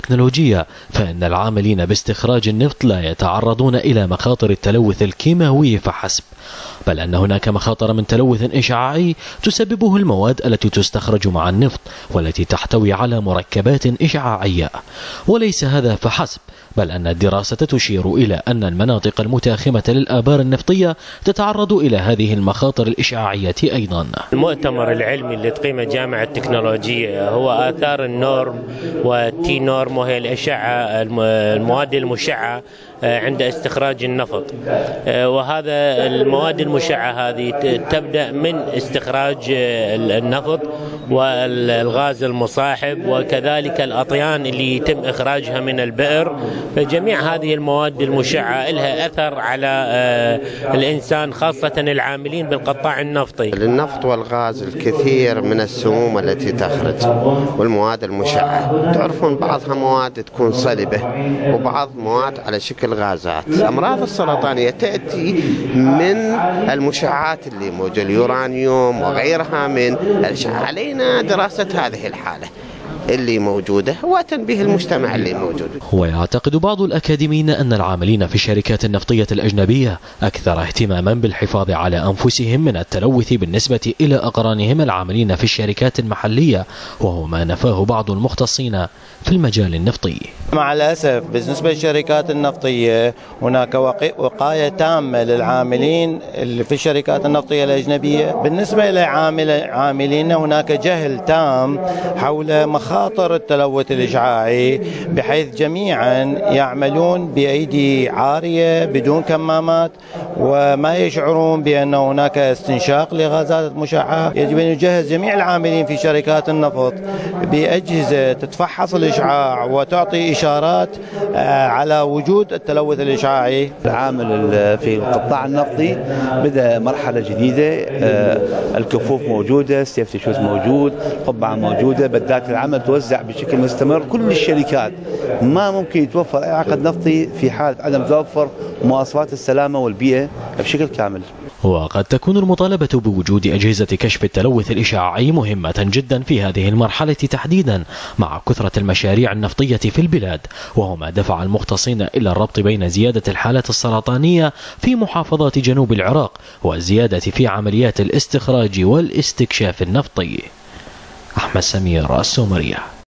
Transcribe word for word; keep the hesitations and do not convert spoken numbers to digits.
التكنولوجية، فإن العاملين باستخراج النفط لا يتعرضون إلى مخاطر التلوث الكيماوي فحسب، بل أن هناك مخاطر من تلوث إشعاعي تسببه المواد التي تستخرج مع النفط والتي تحتوي على مركبات إشعاعية. وليس هذا فحسب، بل أن الدراسة تشير إلى أن المناطق المتاخمة للآبار النفطية تتعرض إلى هذه المخاطر الإشعاعية أيضا. المؤتمر العلمي اللي تقيمه جامعة التكنولوجية هو آثار النورم والتي نورم، وهي الأشعة المواد المشعة عند استخراج النفط. وهذا المواد المشعة هذه تبدأ من استخراج النفط والغاز المصاحب وكذلك الأطيان اللي يتم إخراجها من البئر. فجميع هذه المواد المشعة لها أثر على الإنسان، خاصة العاملين بالقطاع النفطي. النفط والغاز الكثير من السموم التي تخرج والمواد المشعة، تعرفون بعضها مواد تكون صلبة وبعض مواد على شكل غازات. الأمراض السرطانية تأتي من المشعات اللي موجودة، اليورانيوم وغيرها من الأشعة. علينا دراسة هذه الحالة اللي موجودة وتنبيه المجتمع اللي موجود. ويعتقد بعض الأكاديميين أن العاملين في الشركات النفطية الأجنبية أكثر اهتماما بالحفاظ على أنفسهم من التلوث بالنسبة إلى أقرانهم العاملين في الشركات المحلية، وهو ما نفاه بعض المختصين في المجال النفطي. مع الأسف بالنسبة للشركات النفطية هناك وقاية تامة للعاملين اللي في الشركات النفطية الأجنبية. بالنسبة لعاملين هناك جهل تام حول مخاطر التلوث الإشعاعي، بحيث جميعا يعملون بأيدي عارية بدون كمامات وما يشعرون بأن هناك استنشاق لغازات مشعة. يجب أن يجهز جميع العاملين في شركات النفط بأجهزة تتفحص الإشعاع وتعطي إشارات على وجود التلوث الإشعاعي. العامل في القطاع النفطي بدأ مرحلة جديدة، الكفوف موجودة، السيفتي شوز موجود، قبعة موجودة، بدات العمل توزع بشكل مستمر. كل الشركات ما ممكن يتوفر أي عقد نفطي في حالة عدم توفر مواصفات السلامة والبيئة بشكل كامل. وقد تكون المطالبة بوجود أجهزة كشف التلوث الإشعاعي مهمة جدا في هذه المرحلة تحديدا، مع كثرة المشاريع النفطية في البلاد، وهو ما دفع المختصين إلى الربط بين زيادة الحالات السرطانية في محافظات جنوب العراق والزيادة في عمليات الاستخراج والاستكشاف النفطي. أحمد سمير، السومرية.